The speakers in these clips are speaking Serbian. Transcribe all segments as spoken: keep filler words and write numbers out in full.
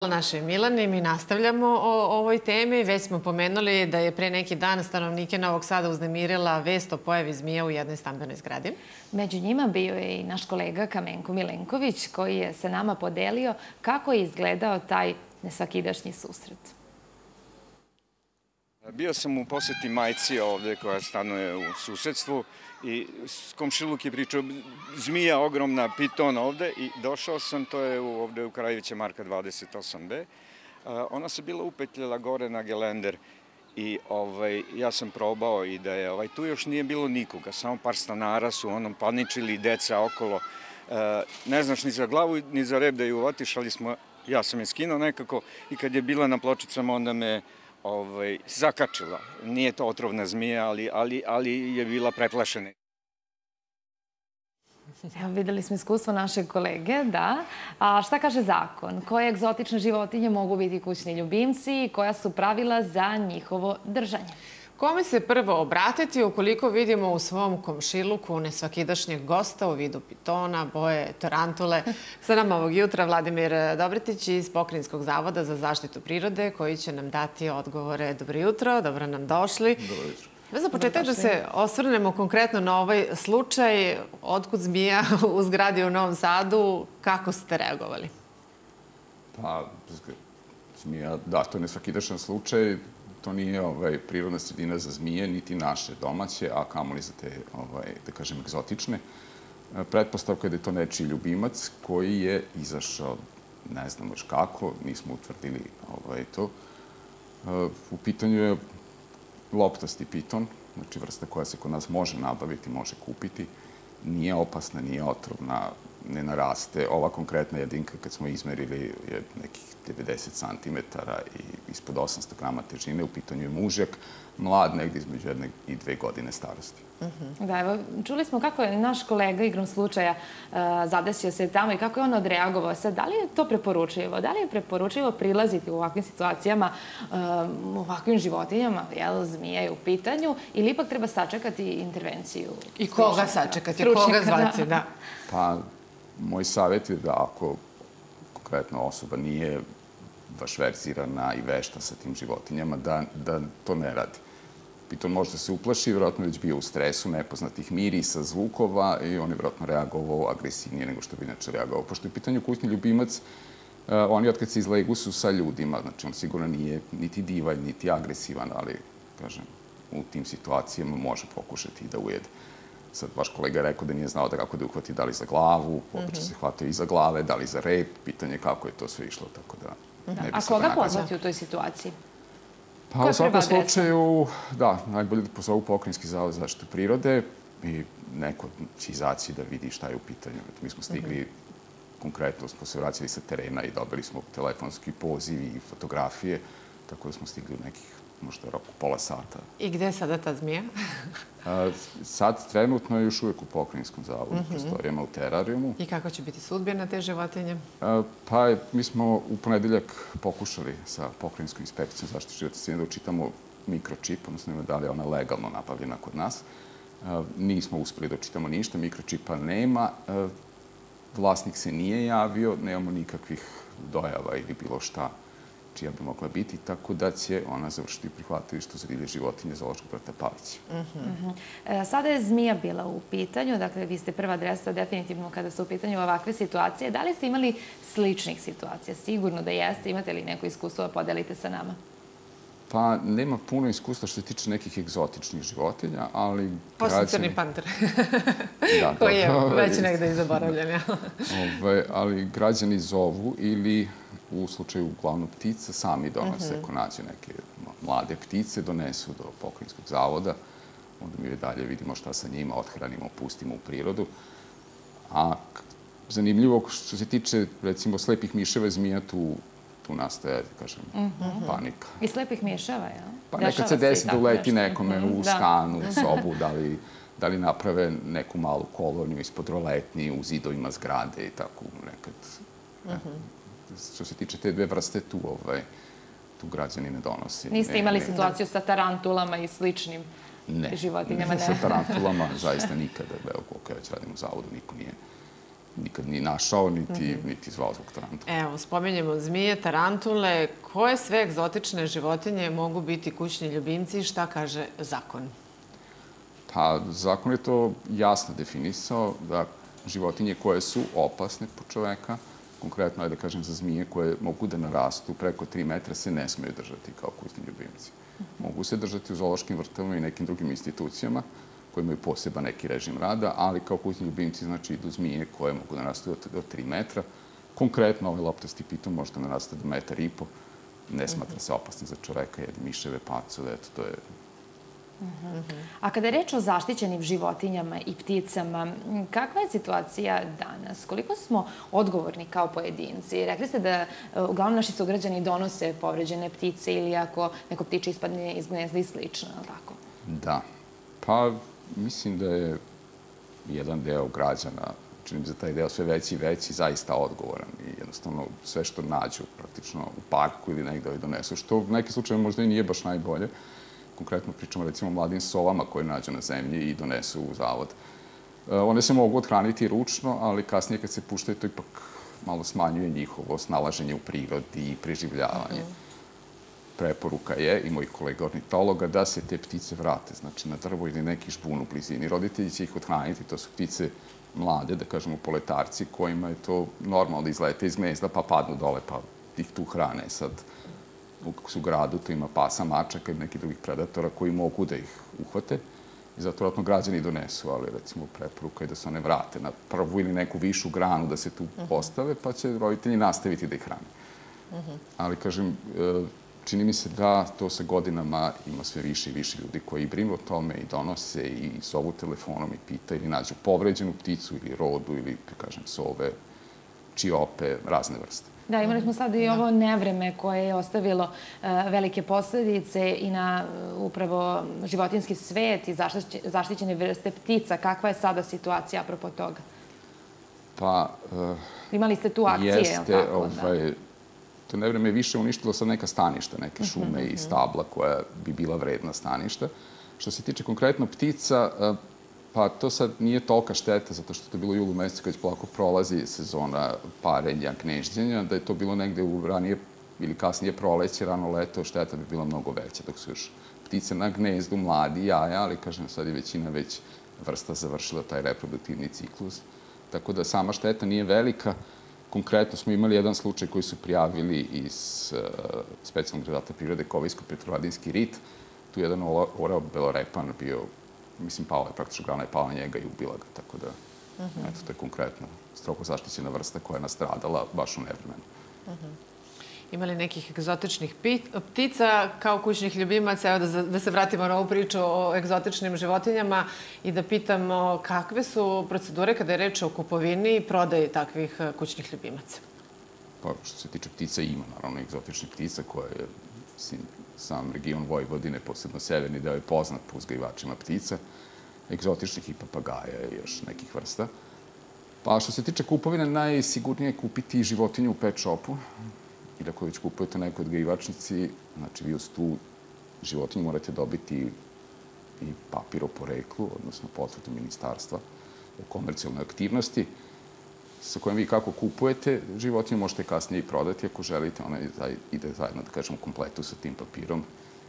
Našoj Milani, mi nastavljamo o ovoj temi. Već smo pomenuli da je pre neki dan stanovnike Novog Sada uznemirila vest o pojavi zmija u jednoj stambenoj zgradi. Među njima bio je i naš kolega Kamenko Milenković, koji je sa nama podelio kako je izgledao taj nesvakidašnji susret. Bio sam u poseti majci ovde koja stanuje u susedstvu i komšiluk je pričao zmija ogromna, piton ovde i došao sam, to je ovde u Kraljevića Marka dvadeset osam be. Ona se bila upetljala gore na gelender i ja sam probao i da je tu još nije bilo nikoga, samo par stanara su onom paničili, deca okolo. Ne znaš ni za glavu ni za rep da ju uvotiš, ali ja sam je skinuo nekako i kad je bila na pločicama onda me zakačila. Nije to otrovna zmija, ali je bila preplašena. Evo, videli smo iskustvo našeg kolege, da. A šta kaže zakon? Koje egzotične životinje mogu biti kućni ljubimci i koja su pravila za njihovo držanje? Kome se prvo obratiti ukoliko vidimo u svom komšiluku nesvakidašnjeg gosta u vidu pitona, boje, tarantule? Sa nama ovog jutra Vladimir Dobretić iz Pokrajinskog zavoda za zaštitu prirode koji će nam dati odgovore. Dobro jutro, dobro nam došli. Dobro jutro. Za početak da se osvrnemo konkretno na ovaj slučaj. Otkud zmija u zgradi u Novom Sadu? Kako ste reagovali? Pa, zmija, da, to je nesvakidašan slučaj. To nije prirodna sredina za zmije, niti naše domaće, a kamoli za te, da kažem, egzotične. Pretpostavka je da je to nečiji ljubimac koji je izašao, ne znam još kako, nismo utvrdili to. U pitanju je loptasti piton, znači vrsta koja se kod nas može nabaviti, može kupiti. Nije opasna, nije otrovna, ne naraste. Ova konkretna jedinka, kad smo izmerili, je nekih devedeset centimetara i ispod osamsto grama težine. U pitanju je mužjak, mlad, negdje između jedne i dve godine starosti. Da, evo, čuli smo kako je naš kolega igrom slučaja zadesio se tamo i kako je on odreagovao. Sad, da li je to preporučivo? Da li je preporučivo prilaziti u ovakvim situacijama, u ovakvim životinjama, jel, zmija je u pitanju, ili ipak treba sačekati intervenciju? I koga sačekati? Koga zvati, da? Pa, moj savjet je da ako konkretno osoba nije baš verzirana i vešta sa tim životinjama, da to ne radi. Piton možda se uplaši, vjerojatno već bio u stresu nepoznatih mirisa, zvukova i on je vjerojatno reagovao agresivnije nego što bi inače reagovao. Pošto je u pitanju kućni ljubimac, oni otkad se izlegu su sa ljudima, znači on sigurno nije niti divalj, niti agresivan, ali, kažem, u tim situacijama može pokušati i da ujede. Sad, vaš kolega je rekao da nije znao da kako da uhvati, da li za glavu, obično se hvata i za glave, da li za rep, pitanje kako je to sve išlo, tako da ne bi se... A koga pozvati u toj situaciji? Pa u svakom slučaju, da, najbolje da pozovu Pokrajinski zavod za zaštitu prirode i neko će izaći da vidi šta je u pitanju. Mi smo stigli, konkretno smo se vraćali sa terena i dobili smo telefonski poziv i fotografije, tako da smo stigli u nekih možda roku pola sata. I gde je sada ta zmija? Sad trenutno je još uvijek u Pokrajinskom zavodu, prostorijama u terarijumu. I kako će biti sudbina te životinje? Pa mi smo u ponedeljak pokušali sa Pokrajinskom inspekcijom zaštite životne sredine da učitamo mikročip, odnosno da li je ona legalno nabavljena kod nas. Nismo uspeli da učitamo ništa, mikročipa nema. Vlasnik se nije javio, nemamo nikakvih dojava ili bilo šta čija bi mogla biti, tako da će ona završiti prihvatilištu za divlje životinje Zoološkog vrta Palić. Sada je zmija bila u pitanju, dakle, vi ste prva adresa definitivno kada su u pitanju ovakve situacije. Da li ste imali sličnih situacija? Sigurno da jeste. Imate li neko iskustvo da podelite sa nama? Pa, nema puno iskustva što se tiče nekih egzotičnih životinja, ali... Posle crni panter, koji je već negde i zaboravljen. Ali građani zovu ili u slučaju uglavnom ptica sami donose, ako nađe neke mlade ptice, donesu do Pokrajinskog zavoda, onda mi dalje vidimo šta sa njima, othranimo, pustimo u prirodu. A zanimljivo, što se tiče, recimo, slepih miševa, zmija tu tu nastaje, da kažem, panika. I slepih miševa, jel? Pa nekad se desi da uleti nekome u stanu, u sobu, da li naprave neku malu koloniju ispod roletni u zidovima zgrade i tako nekad. Što se tiče te dve vrste, tu tu građani ne donosi. Niste imali situaciju sa tarantulama i sličnim životinjama? Ne, sa tarantulama zaista nikada, koliko ja već radim u zavodu, niko nije nikad ni našao, niti, niti zvao zbog tarantula. Evo, spominjemo zmije, tarantule. Koje sve egzotične životinje mogu biti kućni ljubimci i šta kaže zakon? Pa, zakon je to jasno definisao da životinje koje su opasne po čoveka, konkretno, ajde da kažem, za zmije koje mogu da narastu preko tri metra, se ne smeju držati kao kućni ljubimci. Mogu se držati u zoološkim vrtovima i nekim drugim institucijama koji imaju poseban neki režim rada, ali kao kućni ljubimci znači idu zmije koje mogu da narastu do tri metra. Konkretno, ovaj loptasti piton može da naraste do metar i po. Ne smatra se opasni za čoveka, jede miševe, pacove, eto, to je... A kada je reč o zaštićenim životinjama i pticama, kakva je situacija danas? Koliko smo odgovorni kao pojedinci? Rekli ste da uglavnom naši sugrađani donose povređene ptice ili ako neko ptiče ispadne iz gnezda i slično, je li tako? Da. Pa, mislim da je jedan deo građana, činim za taj deo sve veći i veći, zaista odgovoran i jednostavno sve što nađu praktično u parku ili negde donesu, što u nekim slučajima možda i nije baš najbolje. Konkretno pričamo recimo o mladim sovama koje nađu na zemlji i donesu u zavod. One se mogu odhraniti ručno, ali kasnije kad se puštaju to ipak malo smanjuje njihovo snalaženje u prirodi i preživljavanje. Preporuka je i mojih kolega ornitologa da se te ptice vrate, znači na drvo ili neki žbun u blizini. Roditelji će ih odhraniti, to su ptice mlade, da kažemo poletarci, kojima je to normalno da izlete iz gnezda pa padnu dole pa ih tu hrane. Sad, u gradu tu ima pasa, mačaka i nekih drugih predatora koji mogu da ih uhvate i zato vratno građani donesu, ali recimo preporuka je da se one vrate na prvu ili neku višu granu da se tu postave, pa će roditelji nastaviti da ih hrane. Ali, kažem, čini mi se da to sa godinama ima sve više i više ljudi koji brinu o tome i donose i zovu telefonom i pitaju ili nađu povređenu pticu ili rodu ili, kažem, sove, čiope, razne vrste. Da, imali smo sad i ovo nevreme koje je ostavilo velike posledice i na upravo životinjski svet i zaštićene vrste ptica. Kakva je sada situacija apropo toga? Pa... Imali ste tu akcije, je li tako? Jeste, to nevreme je više uništilo sad neka staništa, neke šume i stabla koja bi bila vredna staništa. Što se tiče konkretno ptica, pa to sad nije tolika šteta, zato što to je bilo u julu mesecu kad polako prolazi sezona parenja, gnežđenja, da je to bilo negde u ranije ili kasnije proleće, rano leto, šteta bi bila mnogo veća, dok su još ptice na gnezdu, mladi jaja, ali, kažem, sad je većina već vrsta završila taj reproduktivni ciklus. Tako da sama šteta nije velika. Konkretno smo imali jedan slučaj koji su prijavili iz specijalnog rezervata prirode Kovajsko-Petrovaradinski rit. Tu je jedan orao belorepan bio, mislim, pao je, praktično grana je pala njega i ubila ga, tako da, eto, to je konkretno strogo zaštićena vrsta koja je nastradala baš u nevremenu. Ima li nekih egzotičnih ptica kao kućnih ljubimaca? Evo da se vratimo na ovu priču o egzotičnim životinjama i da pitamo kakve su procedure kada je reč o kupovini i prodaji takvih kućnih ljubimaca? Pa, što se tiče ptica, ima naravno egzotičnih ptica koje je, sam region Vojvodine, posebno severni deo, je poznat po uzgajivačima ptica, egzotičnih i papagaja i još nekih vrsta. Pa, što se tiče kupovine, najsigurnije je kupiti životinju u pet shopu. I ako već kupujete nekoj odgajivačnici, znači vi uz tu životinju morate dobiti i papir o poreklu, odnosno potvrdu ministarstva o komercijalnoj aktivnosti, sa kojom vi kako kupujete životinju možete kasnije i prodati ako želite. Ona ide zajedno, da kažemo, u kompletu sa tim papirom.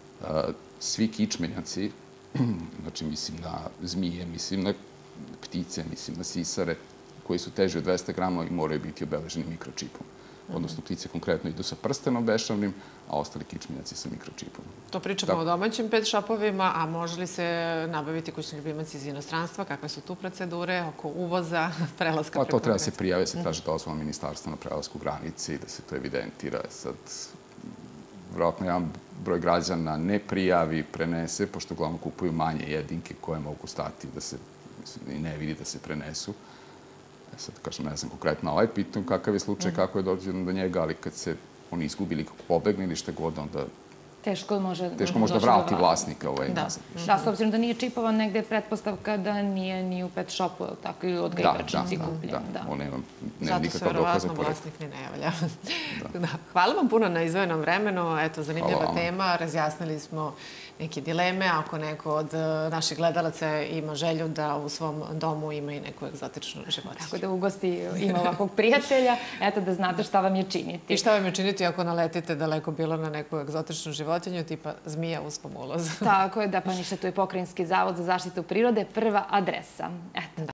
Svi kičmenjaci, znači mislim na zmije, mislim na ptice, mislim na sisare, koji su teži od dvesta grama i moraju biti obeleženi mikročipom. Odnosno, ptice konkretno idu sa prstenom bešavnim, a ostali kičmenjaci sa mikročipom. To pričamo o domaćim pet shopovima, a može li se nabaviti kućni ljubimac iz inostranstva? Kakve su tu procedure oko uvoza, prelaska preko granice? Pa to treba se prijave, se traži dozvola ministarstva na prelasku granice i da se to evidentira. Sad, vjerojatno jedan broj građana ne prijavi, prenese, pošto uglavnom kupuju manje jedinke koje mogu stati da se i ne vidi da se prenesu. Sad, kažem, ne znam konkretno ovaj pitam kakav je slučaj, kako je dođeno do njega, ali kad se oni izgubili, kako pobegne ili šta god, onda teško može... Teško možda vrati vlasnika ovaj nazad. Da, s obzirom da nije čipovan, negde je pretpostavka da nije ni u pet shopu, tako i u odgajivačnici kupljen. Da, on nema nikakav dokaz. Zato se verovatno vlasnik ni ne javlja. Hvala vam puno na izdvojenom vremenu. Eto, zanimljiva tema. Razjasnili smo neke dileme. Ako neko od naših gledalaca ima želju da u svom domu ima i neku egzotičnu životinju. Tako da u gosti ima ovakvog prijatelja, eto da znate šta vam je činiti. I šta vam je činiti ako naletite daleko bilo na neku egzotičnu životinju, tipa zmija uspom ulazu. Tako je, da, pa ništa, tu je Pokrajinski zavod za zaštitu prirode, prva adresa. Eto.